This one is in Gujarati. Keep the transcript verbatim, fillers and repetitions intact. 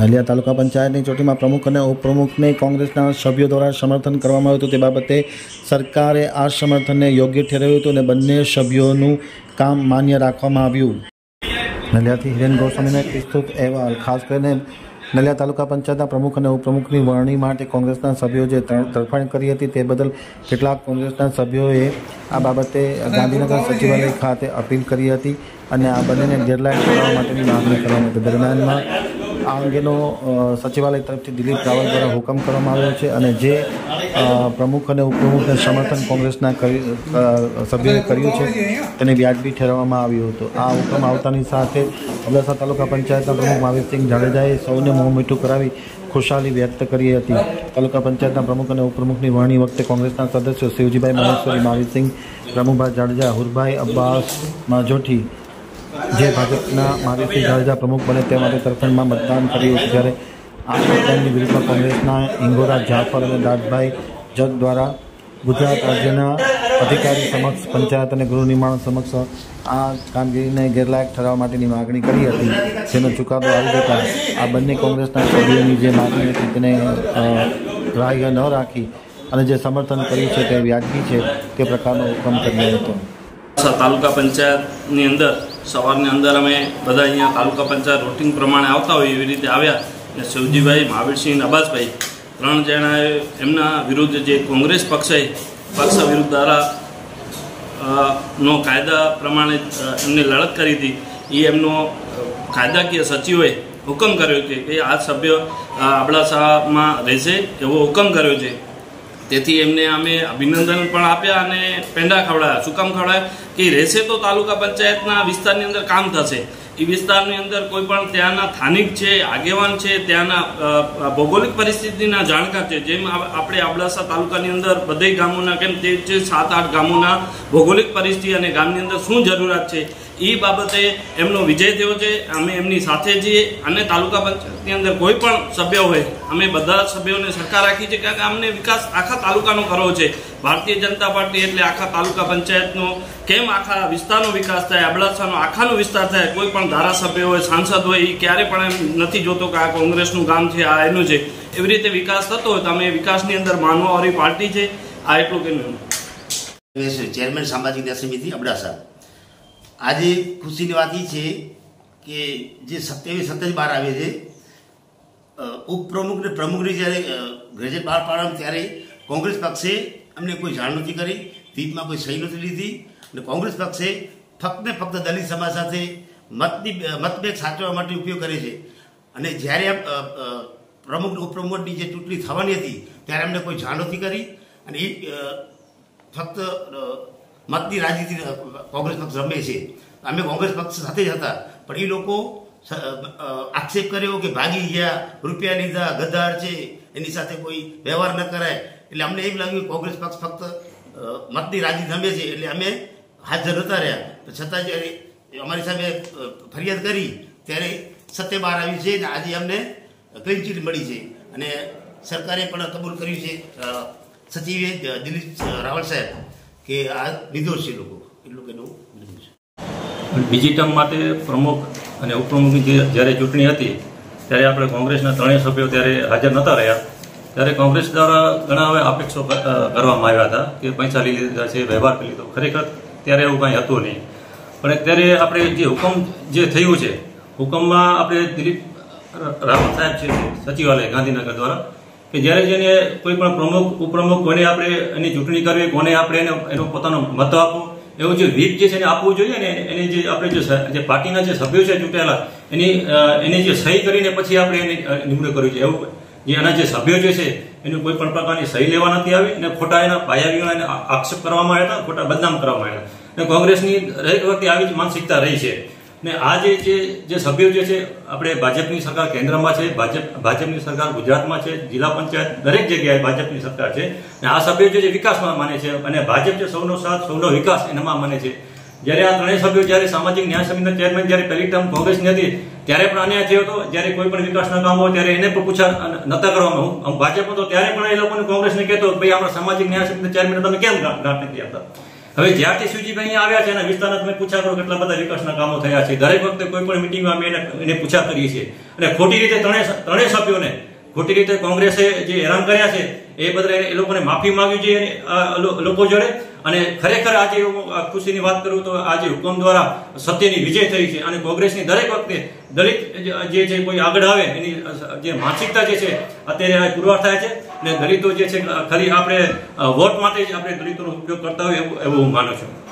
નલિયા તાલુકા પંચાયતની ચૂંટણીમાં પ્રમુખ અને ઉપપ્રમુખને કોંગ્રેસના સભ્યો દ્વારા સમર્થન કરવામાં આવ્યું હતું। તે બાબતે સરકારે આ સમર્થનને યોગ્ય ઠેરવ્યું હતું અને બંને સભ્યોનું કામ માન્ય રાખવામાં આવ્યું। નલિયાથી હિરેન ગોસ્વામીનો એક વિસ્તૃત અહેવાલ। ખાસ કરીને નલિયા તાલુકા પંચાયતના પ્રમુખ અને ઉપપ્રમુખની વરણી માટે કોંગ્રેસના સભ્યો જે તરફેણ કરી હતી તે બદલ કેટલાક કોંગ્રેસના સભ્યોએ આ બાબતે ગાંધીનગર સચિવાલય ખાતે અપીલ કરી હતી અને આ બંનેને ગેરલાયક કરવા માટેની માગણી કરવામાં હતી। દરમિયાનમાં આ અંગેનો સચિવાલય તરફથી દિલીપ રાવલ દ્વારા હુકમ કરવામાં આવ્યો છે અને જે પ્રમુખ અને ઉપપ્રમુખને સમર્થન કોંગ્રેસના સભ્યોએ કર્યું છે તેને વ્યાજબી ઠેરવવામાં આવ્યું હતું। આ હુકમ આવતાની સાથે અબડાસા તાલુકા પંચાયતના પ્રમુખ મહાવીરસિંહ જાડેજાએ સૌને મોં મીઠું કરાવી ખુશાલી વ્યક્ત કરી હતી। તાલુકા પંચાયતના પ્રમુખ અને ઉપપ્રમુખની વરણી વખતે કોંગ્રેસના સદસ્યો શિવજીભાઈ મહેશ્વરી, મહાવીરસિંહ, પ્રમુખભાઈ જાડેજા, હુરભાઈ અબ્બાસ માજોઠી જે ભાજપના મહાવીરસિંહ જાડેજા પ્રમુખ બને તે માટે તરફેણમાં મતદાન કર્યું હતું। જ્યારે આ મતદાનની વિરુદ્ધમાં કોંગ્રેસના ઇંગોરા જાફર અને દાદભાઈ જગ દ્વારા ગુજરાત રાજ્યના અધિકારી સમક્ષ પંચાયત અને ગૃહ નિર્માણ સમક્ષ આ કામગીરીને ગેરલાયક ઠરાવવા માટેની માગણી કરી હતી, જેનો ચુકાદો આવી જતાં આ બંને કોંગ્રેસના સભ્યોની જે માગણી હતી તેને ગ્રાહ્ય ન રાખી અને જે સમર્થન કર્યું છે તે વ્યાજબી છે તે પ્રકારનો હુકમ કર્યો હતો। તાલુકા પંચાયતની અંદર સવારની અંદર અમે બધા અહીંયા તાલુકા પંચાયત રૂટિંગ પ્રમાણે આવતા હોય એવી રીતે આવ્યા અને શિવજીભાઈ, મહાવીરસિંહ, અબ્બાસભાઈ ત્રણ જણાએ એમના વિરુદ્ધ જે કોંગ્રેસ પક્ષે પક્ષ વિરુદ્ધ દ્વારા નો કાયદા પ્રમાણે એમને લડત કરી હતી એ એમનો કાયદાકીય સચિવે હુકમ કર્યો છે કે આ સભ્ય અબડાસામાં રહેશે એવો હુકમ કર્યો છે। તેથી એમને અમે અભિનંદન પણ આપ્યા અને પેંડા ખવડાવ્યા। શું કામ ખવડાવ્યા કે રહેશે તો તાલુકા પંચાયતના વિસ્તારની અંદર કામ થશે। એ વિસ્તારની અંદર કોઈ પણ ત્યાંના સ્થાનિક છે, આગેવાન છે, ત્યાંના ભૌગોલિક પરિસ્થિતિના જાણકાર છે। જેમ આપણે અબડાસા તાલુકાની અંદર બધે ગામોના કેમ તે છે સાત આઠ ગામોના ભૌગોલિક પરિસ્થિતિ અને ગામની અંદર શું જરૂરિયાત છે એ બાબતે એમનો વિજય થયો છે। અમે એમની સાથે છીએ અને તાલુકા પંચાયતની અંદર કોઈ પણ સભ્ય હોય અમે બધા સભ્યોને સરકાર રાખી છે કારણ કે અમને વિકાસ આખા તાલુકાનો કરવો છે। ભારતીય જનતા પાર્ટી એટલે આખા તાલુકા પંચાયતનો કેમ આખા વિસ્તારનો વિકાસ થાય, અબડાસાનો આખાનો વિસ્તાર થાય। કોઈ પણ ધારાસભ્ય હોય, સાંસદ હોય એ ક્યારે પણ એમ નથી જોતો કે આ કોંગ્રેસનું ગામ છે, આ એનું છે। એવી રીતે વિકાસ થતો હોય તો અમે વિકાસની અંદર માનવાવાળી પાર્ટી છે। આ એટલું કે ચેરમેન સામાજિક ન્યાય સમિતિ અબડાસા। આજે ખુશીની વાત એ છે કે જે સત્યાવીસ સત્તાવીસ બહાર આવે છે ઉપપ્રમુખ ને પ્રમુખની જ્યારે ગેજેટ બહાર પાડવામાં ત્યારે કોંગ્રેસ પક્ષે અમને કોઈ જાણ નથી કરી, વીપમાં કોઈ સહી નથી લીધી અને કોંગ્રેસ પક્ષે ફક્ત ને ફક્ત દલિત સમાજ સાથે મતની મતભેદ સાચવવા માટે ઉપયોગ કરે છે। અને જ્યારે પ્રમુખ ઉપપ્રમુખની જે ચૂંટણી થવાની હતી ત્યારે અમને કોઈ જાણ નથી કરી અને એ ફક્ત મતની રાજનીતિ કોંગ્રેસ પક્ષ રમે છે। અમે કોંગ્રેસ પક્ષ સાથે જ હતા પણ એ લોકો આક્ષેપ કર્યો કે ભાગી ગયા, રૂપિયા લીધા, ગદ્દાર છે, એની સાથે કોઈ વ્યવહાર ન કરાય। એટલે અમને એમ લાગ્યું કોંગ્રેસ પક્ષ ફક્ત મતની રાજનીતિ રમે છે એટલે અમે હાજર નતા રહ્યા। છતાં જ્યારે અમારી સામે ફરિયાદ કરી ત્યારે સત્ય બહાર આવ્યું છે અને આજે અમને ક્લીન ચીટ મળી છે અને સરકારે પણ કબૂલ કર્યું છે, સચિવે દિલીપ રાવલ સાહેબ કે આ નિર્દોષ છે લોકો એટલું કે બીજી ટર્મ માટે પ્રમુખ અને ઉપપ્રમુખની જ્યારે ચૂંટણી હતી ત્યારે આપણે કોંગ્રેસના ત્રણેય સભ્યો ત્યારે હાજર નહોતા રહ્યા। ત્યારે કોંગ્રેસ દ્વારા ઘણા હવે અપેક્ષો કરવામાં આવ્યા હતા કે પૈસા લઈ લીધા છે, વ્યવહાર કરી લીધો। ખરેખર ત્યારે એવું કાંઈ હતું નહીં પણ અત્યારે આપણે જે હુકમ જે થયું છે હુકમમાં આપણે દિલીપ રાવલ સાહેબ છે સચિવાલય ગાંધીનગર દ્વારા કે જ્યારે જેને કોઈ પણ પ્રમુખ ઉપપ્રમુખ કોને આપણે એની ચૂંટણી કરવી, કોને આપણે એને એનો પોતાનો મત આપવો એવું જે વીપ જે છે એને આપવું જોઈએ ને એની જે આપણે જે પાર્ટીના જે સભ્યો છે ચૂંટેલા એની એની જે સહી કરીને પછી આપણે એની નિમણૂક કરવી જોઈએ। એવું જે એના જે સભ્યો જે છે એની કોઈ પણ પ્રકારની સહી લેવા નથી આવી અને ખોટા એના પાયા એને આક્ષેપ કરવામાં આવ્યા હતા, ખોટા બદનામ કરવામાં આવ્યા હતા અને કોંગ્રેસની દરેક વખતે આવી જ માનસિકતા રહી છે। ને આ જે જે સભ્યો જે છે આપણે ભાજપની સરકાર કેન્દ્રમાં છે, ભાજપ ભાજપની સરકાર ગુજરાતમાં છે, જિલ્લા પંચાયત દરેક જગ્યાએ ભાજપની સરકાર છે અને આ સભ્યો જે વિકાસમાં માને છે અને ભાજપ જે સૌનો સાથ સૌનો વિકાસ એનામાં માને છે। જ્યારે આ ત્રણેય સભ્યો જ્યારે સામાજિક ન્યાય સમિતિના ચેરમેન જ્યારે પહેલી ટર્મ કોંગ્રેસની હતી ત્યારે પણ અન્યાય થયો હતો। જ્યારે કોઈ પણ વિકાસના કામ હોય ત્યારે એને પણ પૂછા નતા કરવામાં, હું ભાજપ હતો ત્યારે પણ એ લોકોને કોંગ્રેસને કહેતો ભાઈ આપણા સામાજિક ન્યાય સમિતિના ચેરમેન તમે કેમ ગાંઠ નથી આપતા। હવે જ્યારથી શિવજીભાઈ અહીંયા આવ્યા છે એના વિસ્તારના તમે પૂછા કરો કેટલા બધા વિકાસના કામો થયા છે. દરેક વખતે કોઈ પણ મિટિંગમાં અમે એને એને પૂછા કરીએ છીએ અને ખોટી રીતે ત્રણેય ત્રણેય સભ્યોને ખોટી રીતે કોંગ્રેસે જે હેરાન કર્યા છે એ બદલે એ લોકોને માફી માંગવી જોઈએ લોકો જોડે. અને ખરેખર આજે ખુશીની વાત કરું તો આજે હુકમ દ્વારા સત્યની વિજય થઈ છે અને કોંગ્રેસની દરેક વખતે દલિત જે છે કોઈ આગળ આવે એની જે માનસિકતા જે છે અત્યારે પુરવાર થાય છે અને દલિતો જે છે ખાલી આપણે વોટ માટે જ આપણે દલિતોનો ઉપયોગ કરતા હોય એવું એવું હું માનું છું.